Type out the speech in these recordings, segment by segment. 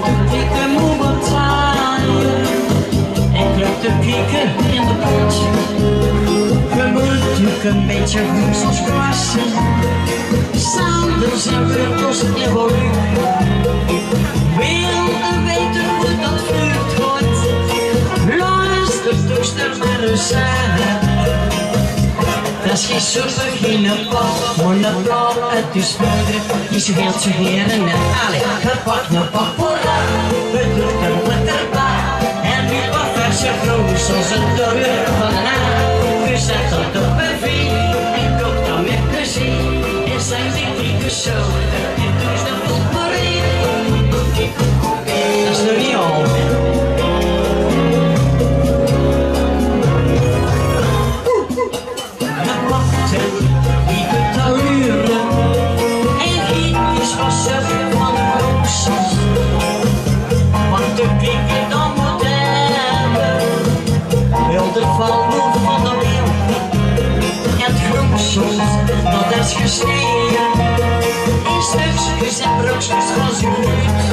de pieken moet betalen. Ik kluk de pieken in de pot. Je moet natuurlijk een beetje woensels kwassen. Sanders en wortels in volume. Wilde weten hoe dat vuurt wordt. Luister toester naar een zaak. Dat is geen soort, geen pap, maar een blauw uit uw smoeder. Die zo heel suggereren en allee, gepak een pak voor haar. We doen een butterbaan en nu wat verse groes als een deur van een aan. U zet dat op een vriend en kookt dan met plezier. En zijn die zo, en toen is de vol maar in. Dat is nog niet al. Dat is gesneden in stukjes en brokjes van zijn bloed.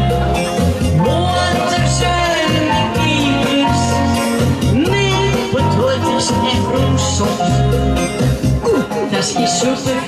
Want er zijn kiekers, nee, betrooters en groensels. Dat is geen soepig